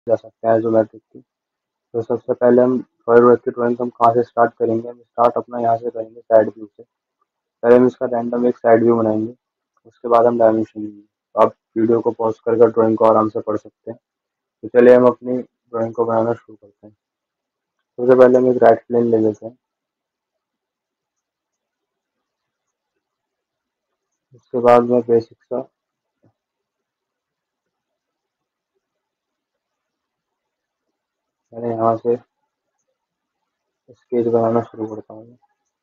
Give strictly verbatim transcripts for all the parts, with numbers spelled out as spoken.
जा सकते हैं आइसोमेट्रिक की। तो सबसे पहले हम सॉलिडवर्क की ड्राइंग हम कहाँ से स्टार्ट करेंगे, हम स्टार्ट अपना यहाँ से करेंगे साइड व्यू से। पहले हम इसका रैंडम एक साइड व्यू बनाएंगे, उसके बाद हम डायमेंशन लेंगे। तो आप वीडियो को पॉज कर कर ड्राइंग को आराम से पढ़ सकते हैं। तो चलिए हम अपनी ड्राइंग को बनाना शुरू करते हैं। सबसे पहले हम एक राइट प्लेन ले लेते हैं, उसके बाद में बेसिक सा मैंने यहाँ से स्केच बनाना शुरू करता हूँ।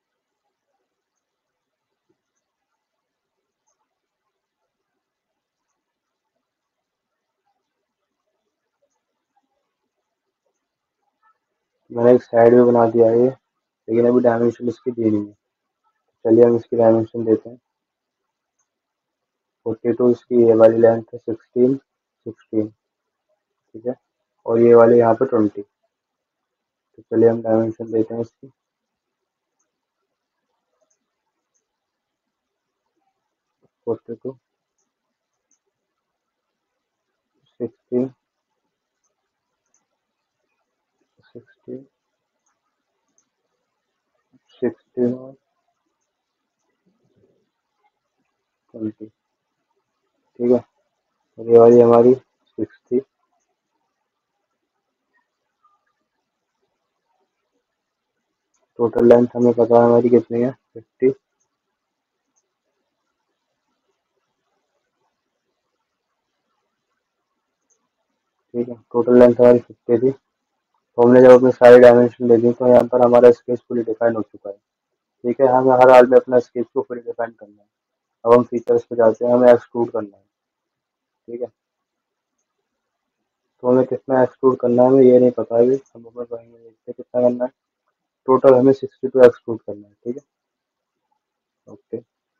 मैंने एक साइड व्यू बना दिया है ये, लेकिन अभी डायमेंशन इसकी दी नहीं है। चलिए हम इसकी डायमेंशन देते हैं। फोर्टी टू इसकी ये वाली लेंथ है, सिक्सटीन सिक्सटीन ठीक है, और ये वाली यहाँ पे ट्वेंटी। तो चलिए हम डायमेंशन देते हैं इसकी। Forty two sixteen sixteen sixteen और ट्वेंटी ठीक है, और ये वाली हमारी सिक्सटी। टोटल लेंथ हमें पता है हमारी कितनी है, फिफ्टी। ठीक है, टोटल लेंथ हमारी फिफ्टी थी। तो हमने जब अपनी सारी डायमेंशन ले दी तो यहाँ पर हमारा स्केच फुली डिफाइन हो चुका है। ठीक है, हमें हर हाल में अपना स्केच को फुली डिफाइन करना है। अब हम फीचर्स पे जाते हैं, हमें एक्सट्रूड करना है। ठीक है, तो हमें कितना एक्सट्रूड करना है हमें ये नहीं पता है, हम अपने ड्राइंग में देखते हैं कितना करना है। टोटल हमें सिक्सटी टू एक्सट्रूड करना है। ठीक है, ओके,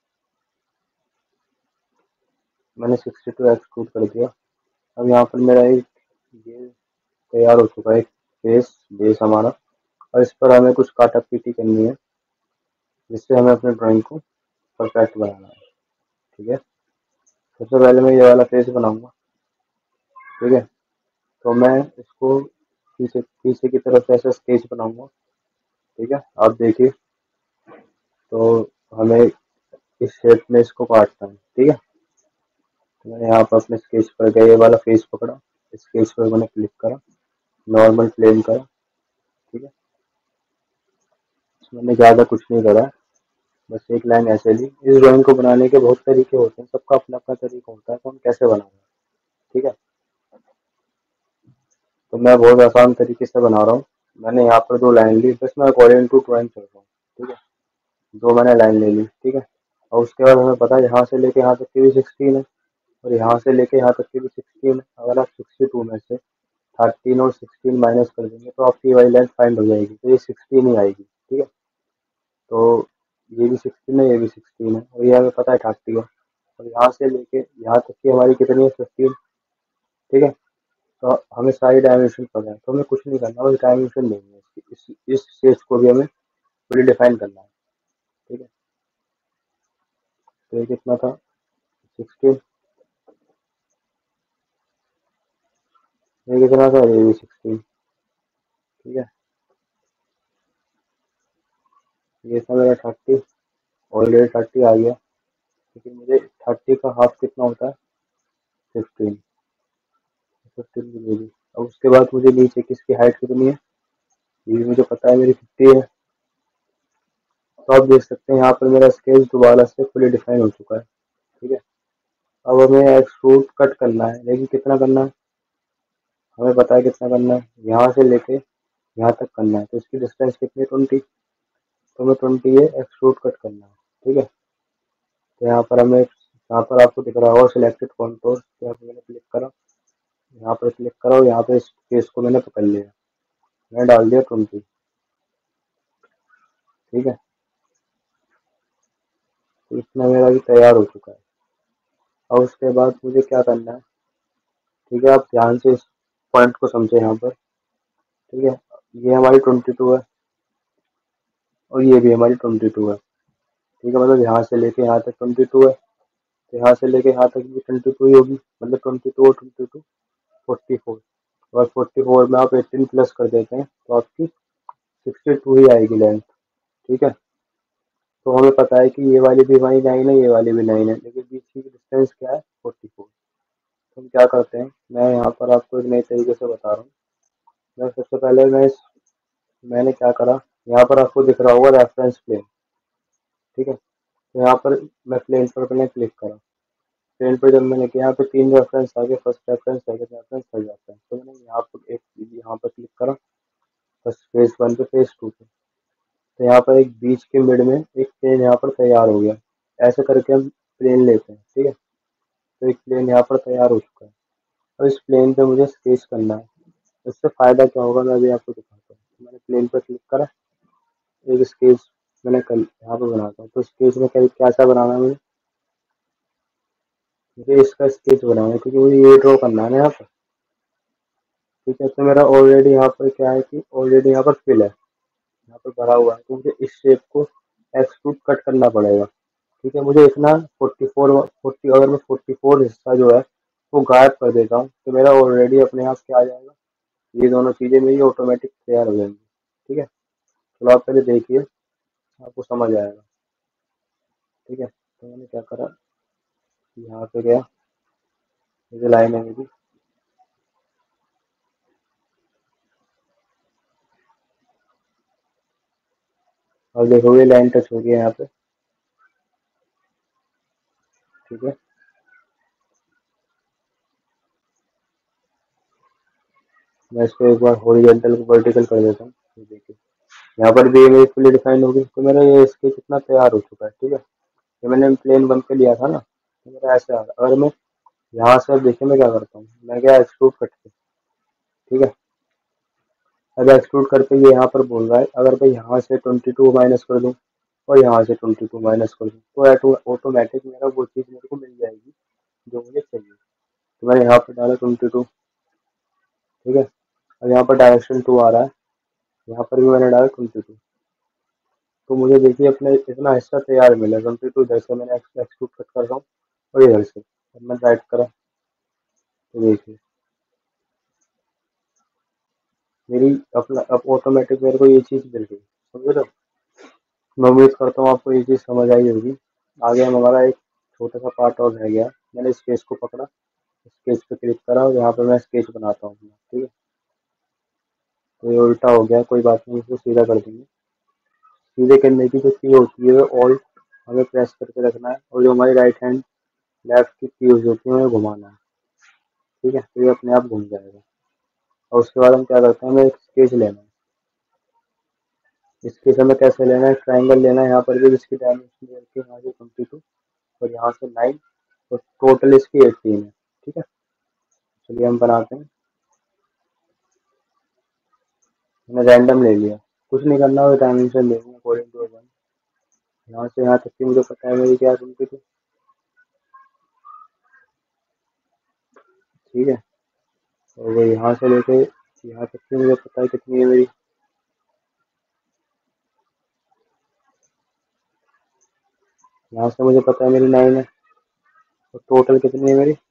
मैंने सिक्सटी टू एक्सट्रूड कर दिया। अब यहाँ पर मेरा एक ये तैयार हो चुका है, एक फेस बेस हमारा। और इस पर हमें कुछ काटा पीटी करनी है, जिससे हमें अपने ड्राइंग को परफेक्ट बनाना है। ठीक है, सबसे पहले मैं ये वाला फेस बनाऊंगा। ठीक है, तो मैं इसको पीछे पीछे की तरफ ऐसा स्केच बनाऊंगा। ठीक है, आप देखिए, तो हमें इस शेप में इसको काटना है। ठीक है, तो मैंने यहाँ पर अपने स्केच पर गया, ये वाला फेस पकड़ा, स्केच पर मैंने क्लिक करा, नॉर्मल प्लेन करा। ठीक है, मैंने ज़्यादा कुछ नहीं करा, बस एक लाइन ऐसे ली। इस ड्राइंग को बनाने के बहुत तरीके होते हैं, सबका अपना अपना तरीका होता है, तो हम कैसे बनाएंगे। ठीक है, तो मैं बहुत आसान तरीके से बना रहा हूँ। मैंने यहाँ पर दो लाइन ली, बस मैं अकॉर्डिंग टू ड्राइंग चल रहा हूँ। ठीक है, दो मैंने लाइन ले ली। ठीक है, और उसके बाद हमें पता है यहाँ से लेके यहाँ तक की भी सिक्सटीन है, और यहाँ से लेके यहाँ तक की भी सिक्सटीन है। अगर आप सिक्सटी टू में से थर्टीन और सिक्सटीन माइनस कर देंगे तो आपकी वाली लेंथ फाइंड हो जाएगी, तो ये सिक्सटीन ही आएगी। ठीक है, तो ये भी सिक्सटीन है, ये भी सिक्सटीन है, और ये हमें पता है थर्टी है। और यहाँ से लेके यहाँ तक की हमारी कितनी है, फिफ्टीन। ठीक है, तो हमें सारी डायमेंशन पता है, तो हमें कुछ नहीं करना, बस डायमेंशन लेंगे इसकी। इस इस स्केच को भी हमें पूरी डिफाइन करना है। ठीक है, तो ये कितना था, सिक्सटीन। ये कितना था, ये भी सिक्सटीन। ठीक है, ये था मेरा थर्टी, ऑलरेडी थर्टी आ गया, लेकिन मुझे थर्टी का हाफ कितना होता है, फिफ्टीन। फिफ्टीन की ले ली। अब उसके बाद मुझे नीचे किसकी हाइट कितनी है, ये भी मुझे पता है, मेरी फिफ्टी है। तो आप देख सकते हैं यहाँ पर मेरा स्केच दोबारा से फुली डिफाइन हो चुका है। ठीक है, अब हमें एक्सट्रूड कट करना है, लेकिन कितना करना है हमें पता है, कितना करना है, यहाँ से लेके यहाँ तक करना है। तो इसकी डिस्टेंस कितनी है, ट्वेंटी। तो हमें ट्वेंटी है एक्सट्रूड कट करना है। ठीक है, तो यहाँ पर हमें, यहाँ पर आपको दिख रहा होगा सिलेक्टेड कॉन्टोर, तो यहाँ पर मैंने क्लिक करा, यहाँ पर क्लिक करा, और यहाँ पे इस केस को मैंने पकड़ लिया, मैंने डाल दिया ट्वेंटी। ठीक है, तो इतना मेरा भी तैयार हो चुका है। और उसके बाद मुझे क्या करना है, ठीक है, आप ध्यान से इस पॉइंट को समझे यहाँ पर। ठीक है, ये हमारी ट्वेंटी टू है, और ये भी हमारी ट्वेंटी टू है। ठीक है, मतलब यहाँ से लेके यहाँ तक ट्वेंटी टू है, तो यहाँ से लेके यहाँ तक भी ट्वेंटी टू ही होगी, मतलब ट्वेंटी टू और ट्वेंटी टू फोर्टी फोर। और फोर्टी फोर में आप एटीन प्लस कर देते हैं तो आपकी सिक्सटी टू ही आएगी लेंथ। ठीक है, तो हमें पता है कि ये वाली भी वही लाइन है, ये वाली भी लाइन है, लेकिन बीच की डिस्टेंस क्या है, फोर्टी फोर। तो हम क्या करते हैं, मैं यहाँ पर आपको एक नए तरीके से बता रहा हूँ। मैं सबसे पहले मैं इस मैंने क्या करा, यहाँ पर आपको दिख रहा होगा रेफरेंस प्लेन। ठीक है, तो यहाँ पर मैं प्लेन पर मैंने क्लिक करा। प्लेन पर जब मैंने किया, यहाँ पे तीन रेफरेंस आ गए, first reference, second reference, third reference. तो मैंने यहाँ पर एक यहाँ पर क्लिक करा, फर्स्ट फेज वन पे, फेज टू पे। तो यहाँ पर एक बीच के मिड में एक प्लेन यहाँ पर तैयार हो गया। ऐसे करके हम प्लेन लेते हैं। ठीक है, तो एक प्लेन यहाँ पर तैयार हो चुका है। और इस प्लेन पे मुझे स्केच करना है। इससे फायदा क्या होगा मैं अभी आपको दिखाता हूँ। तो मैंने प्लेन पर क्लिक करा, एक स्केच मैंने कल यहाँ पर बनाता हूँ। तो स्केच में क्या क्या सा बनाना है मुझे मुझे इसका स्केच बनाना है, क्योंकि मुझे ये ड्रॉ करना है ना यहाँ पर। ठीक है, तो मेरा ऑलरेडी यहाँ पर क्या है कि ऑलरेडी यहाँ पर फिल है, यहाँ पर भरा हुआ है। तो मुझे इस शेप को एक्सट्रूड कट करना पड़ेगा। ठीक है, मुझे इतना फोर्टी फोर फोर्टी अगर मैं फोर्टी फोर हिस्सा जो है वो गायब कर देता हूँ तो मेरा ऑलरेडी अपने आप क्या आ जाएगा, ये दोनों चीज़ें मेरी ऑटोमेटिक तैयार हो जाएंगी। ठीक है, चलो आप पहले देखिए, आपको समझ आएगा। ठीक है, तो मैंने क्या करा, यहाँ पे गया, ये जो लाइन है मेरी, और देखो ये लाइन टच हो गई है यहाँ पे। ठीक है, मैं इसको एक बार हॉरिजॉन्टल को वर्टिकल कर देता हूँ। ये देखिए, यहाँ पर भी मेरी फुली डिफाइंड होगी। तो मेरा ये स्केच इतना तैयार हो चुका है। ठीक है, ये मैंने प्लेन बन के लिया था ना, तो मेरा ऐसे आ रहा। अगर मैं यहाँ से, अब देखिए मैं क्या करता हूँ, मैं क्या एक्सट्रूड कट के, ठीक है, अब एक्सट्रूड करके ये यहाँ पर बोल रहा है अगर मैं यहाँ से ट्वेंटी टू माइनस कर दूँ और यहाँ से ट्वेंटी टू माइनस कर दूँ तो ऑटोमेटिक मेरा वो चीज़ मेरे को मिल जाएगी जो मुझे चाहिए। तो मैंने यहाँ पर डाला ट्वेंटी टू। ठीक है, और यहाँ पर डायरेक्शन टू आ रहा है, यहाँ पर भी मैंने डाला ट्वेंटी टू। तो मुझे देखिए अपने इतना हिस्सा तैयार मिला, ट्वेंटी टू इधर से मैंने एक्सट्रूड कट कर रहा हूँ और इधर से अब मैं राइट करा तो देखिए मेरी अपना अब ऑटोमेटिक मेरे को ये चीज़ मिल गई। समझ रहे हो? मैं उम्मीद करता हूँ आपको ये चीज़ समझ आई होगी। आगे हम हमारा एक छोटा सा पार्ट और रह गया। मैंने स्केच को पकड़ा, स्केच पे क्लिक करा और यहाँ पे मैं स्केच बनाता हूँ अपना। ठीक है, तो ये उल्टा हो गया, कोई बात नहीं, इसको सीधा कर देंगे। सीधे करने की जो की होती है ऑल्ट हमें प्रेस करके रखना है, और जो हमारी राइट हैंड लेफ्ट की कीज होती है हमें घुमाना है। ठीक है, तो ये अपने आप घूम जाएगा। और उसके बाद हम क्या करते हैं, हमें एक स्केच लेना है। स्केच हमें कैसे लेना है, ट्राइंगल लेना है। यहाँ पर भी इसकी डायमेंशन करके यहाँ से ट्वेंटी टू और यहाँ से नाइन और टोटल इसकी एटीन है। ठीक है, चलिए हम बनाते हैं। मैंने रैंडम ले लिया, कुछ नहीं करना, और डायमेंशन ले लूँगा अकॉर्डिंग टू वन। यहाँ से यहाँ तक की मुझे पता है मेरी क्या ट्वेंटी टू। ठीक है, और वो यहाँ से लेके यहाँ तक की मुझे पता है कितनी है मेरी। यहाँ से मुझे पता है मेरी नाइन है। और टोटल कितनी है मेरी,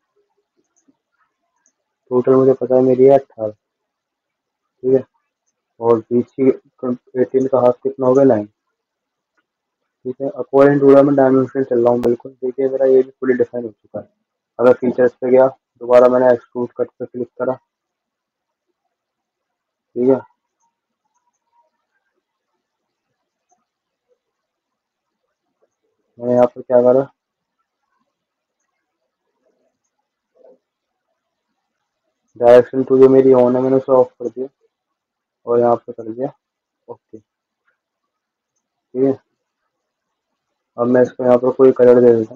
टोटल मुझे पता है मेरी है अट्ठारह। ठीक है, और बीच की एटीन का हाफ कितना होगा, नाइन। ठीक है, अकॉर्डिंग टू मैं डायमेंशन चल रहा हूँ बिल्कुल। देखिए मेरा ये भी फुली डिफाइन हो चुका है। अगर फीचर्स पे गया, दोबारा मैंने एक्सट्रूड कट पे क्लिक करा। ठीक है, मैंने यहाँ पर क्या करा, डायरेक्शन टू जो मेरी ऑन है मैंने उसे ऑफ कर दिया और यहाँ पे कर दिया ओके। ठीक है, अब मैं इसको यहाँ पर कोई कलर दे देता हूँ।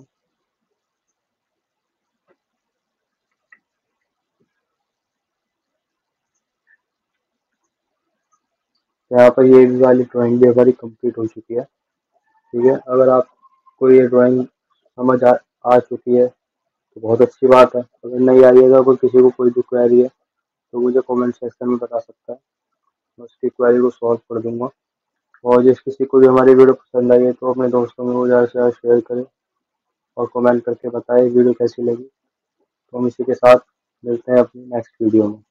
यहाँ पर ये भी वाली ड्राइंग भी हमारी कंप्लीट हो चुकी है। ठीक है, अगर आपको ये ड्राइंग समझ आ, आ चुकी है तो बहुत अच्छी बात है। अगर नहीं आई है तो अगर किसी को कोई भी क्वेरी है तो मुझे कमेंट सेक्शन में बता सकता है, मैं उसकी क्वेरी को सॉल्व कर दूंगा। और जिस किसी को भी हमारी वीडियो पसंद आई है तो अपने दोस्तों में वो ज़्यादा से ज़्यादा शेयर करें और कमेंट करके बताएं वीडियो कैसी लगी। तो हम इसी के साथ मिलते हैं अपनी नेक्स्ट वीडियो में।